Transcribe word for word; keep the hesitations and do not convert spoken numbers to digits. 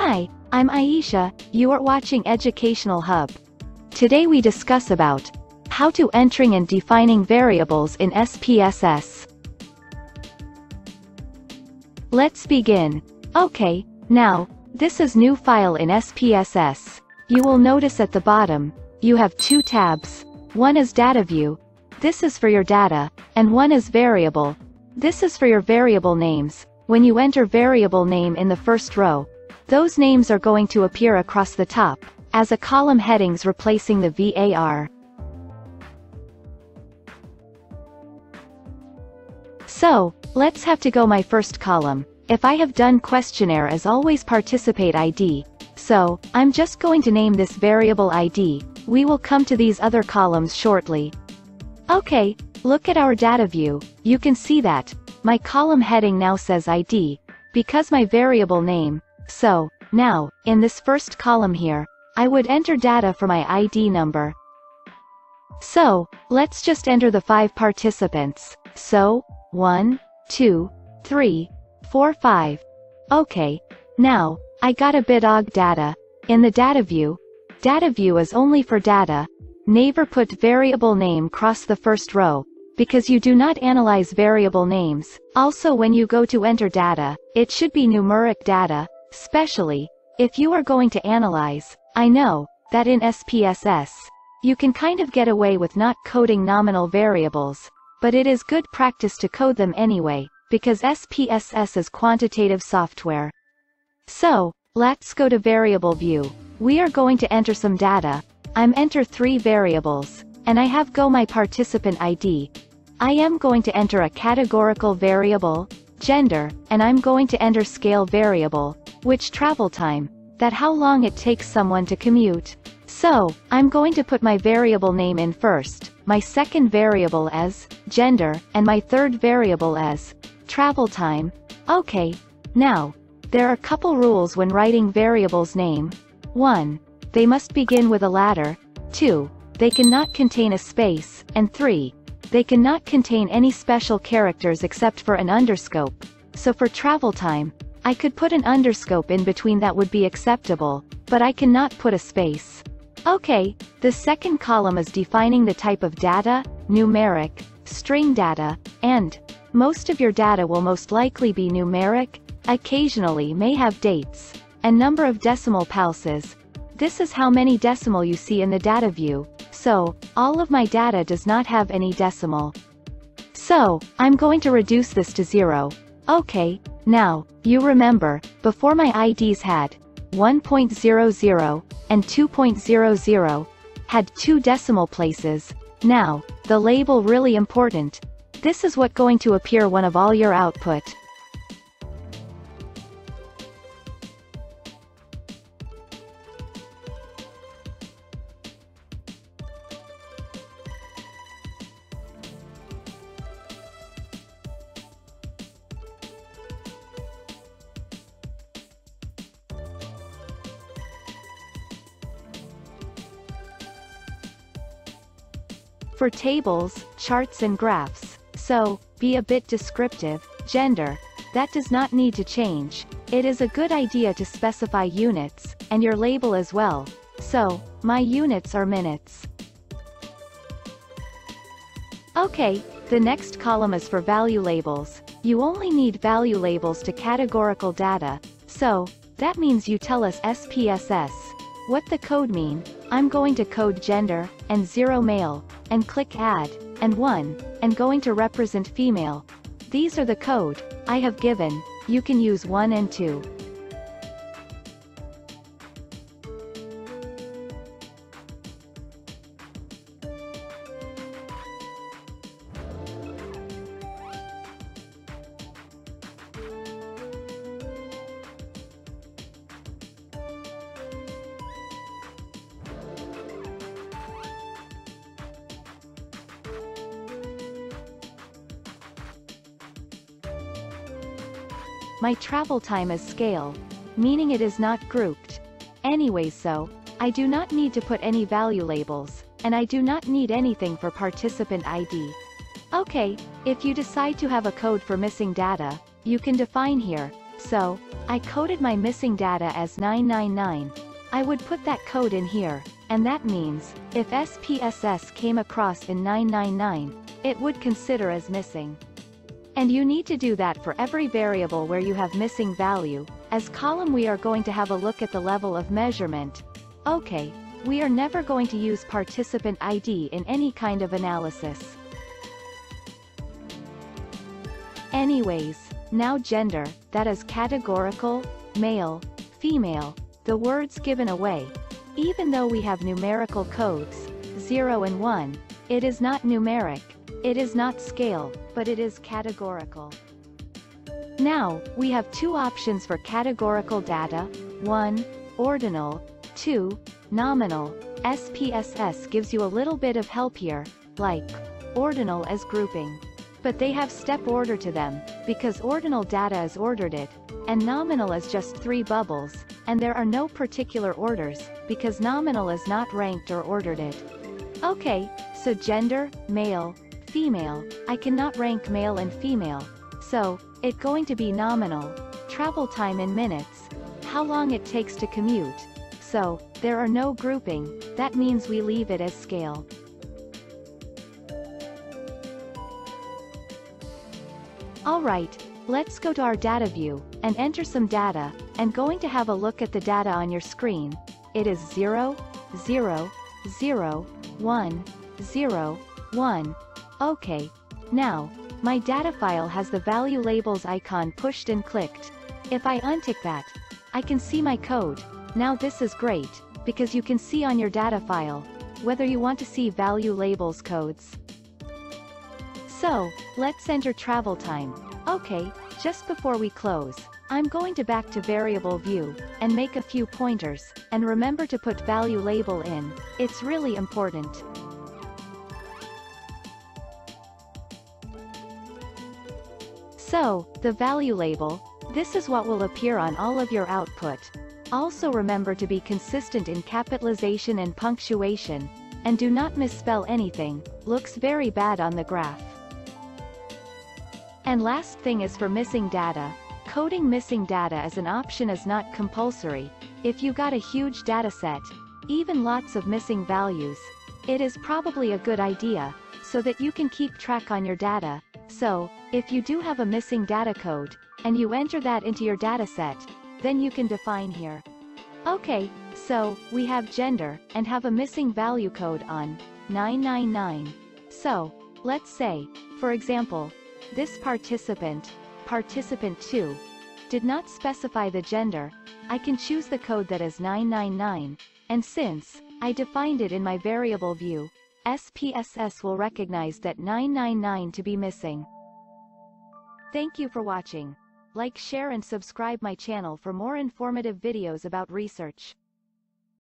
Hi, I'm Aisha, you are watching Educational Hub. Today we discuss about how to entering and defining variables in S P S S. Let's begin. Okay, now, this is new file in S P S S. You will notice at the bottom, you have two tabs. One is data view. This is for your data, and one is variable. This is for your variable names. When you enter variable name in the first row, those names are going to appear across the top, as a column headings replacing the V A R. So, let's have to go my first column. If I have done questionnaire as always participate I D, so, I'm just going to name this variable I D, we will come to these other columns shortly. Okay, look at our data view, you can see that, my column heading now says I D, because my variable name, so, now, in this first column here, I would enter data for my I D number. So, let's just enter the five participants, so, one, two, three, four, five. Okay, now, I got a bit og data. In the data view, data view is only for data. Never put variable name cross the first row, because you do not analyze variable names. Also when you go to enter data, it should be numeric data, especially if you are going to analyze. I know that in S P S S, you can kind of get away with not coding nominal variables, but it is good practice to code them anyway, because S P S S is quantitative software. So, let's go to variable view. We are going to enter some data. I'm enter three variables, and I have go my participant I D. I am going to enter a categorical variable, gender, and I'm going to enter scale variable, which travel time, that how long it takes someone to commute. So, I'm going to put my variable name in first, my second variable as gender, and my third variable as travel time. Okay, now, there are a couple rules when writing variables name. one. They must begin with a ladder. two. They cannot contain a space, and three. They cannot contain any special characters except for an underscope. So for travel time, I could put an underscope in between, that would be acceptable, but I cannot put a space. Okay, the second column is defining the type of data, numeric, string data, and most of your data will most likely be numeric, occasionally may have dates, and number of decimal places. This is how many decimal you see in the data view, so, all of my data does not have any decimal. So, I'm going to reduce this to zero. Okay, now, you remember, before my I Ds had one point zero zero and two point zero zero, had two decimal places. Now, the label really important. This is what going to appear one of all your output. For tables, charts and graphs, so, be a bit descriptive. Gender, that does not need to change. It is a good idea to specify units, and your label as well. So, my units are minutes. Okay, the next column is for value labels. You only need value labels to categorical data, so, that means you tell us S P S S. What the code mean? I'm going to code gender, and zero male, and click add, and one, and going to represent female. These are the code I have given. You can use one and two. My travel time is scale, meaning it is not grouped. Anyways, so, I do not need to put any value labels, and I do not need anything for participant I D. Okay, if you decide to have a code for missing data, you can define here, So, I coded my missing data as nine nine nine. I would put that code in here, and that means, if S P S S came across in nine nine nine, it would consider as missing. And you need to do that for every variable where you have missing value. As column we are going to have a look at the level of measurement. Okay, we are never going to use participant I D in any kind of analysis. Anyways, now gender, that is categorical, male, female, the words given away. Even though we have numerical codes, zero and one, it is not numeric, it is not scale, but it is categorical. Now, we have two options for categorical data, one, ordinal, two, nominal. S P S S gives you a little bit of help here, like, ordinal as grouping. But they have step order to them, because ordinal data is ordered it, and nominal is just three bubbles, and there are no particular orders, because nominal is not ranked or ordered it. Okay, so gender, male, female, I cannot rank male and female, so, it going to be nominal, travel time in minutes, how long it takes to commute, so, there are no grouping, that means we leave it as scale. Alright, let's go to our data view, and enter some data, and going to have a look at the data on your screen. It is zero, zero, zero, one, zero, one. Okay. Now, my data file has the value labels icon pushed and clicked. If I untick that, I can see my code. Now this is great, because you can see on your data file, whether you want to see value labels codes. So, let's enter travel time. Okay, just before we close, I'm going to back to variable view, and make a few pointers, and remember to put value label in, it's really important. So, the value label, this is what will appear on all of your output. Also remember to be consistent in capitalization and punctuation, and do not misspell anything, looks very bad on the graph. And last thing is for missing data. Coding missing data as an option is not compulsory. If you got a huge dataset, even lots of missing values, it is probably a good idea, so that you can keep track on your data. So, if you do have a missing data code, and you enter that into your dataset, then you can define here. Okay, so, we have gender, and have a missing value code on nine nine nine. So, let's say, for example, this participant, participant two, did not specify the gender. I can choose the code that is nine nine nine, and since I defined it in my variable view, S P S S will recognize that nine nine nine to be missing. Thank you for watching. Like, share and subscribe my channel for more informative videos about research.